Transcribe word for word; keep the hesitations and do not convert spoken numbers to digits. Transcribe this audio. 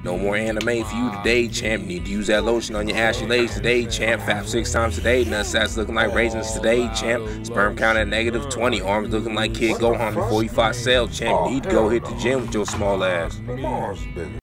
No more anime for you today, champ. Need to use that lotion on your ashy legs today, champ. Fap six times today. Nutsacks looking like raisins today, champ. Sperm count at negative twenty. Arms looking like Kid Gohan before he fought Cell, champ. Need to go hit the gym with your small ass.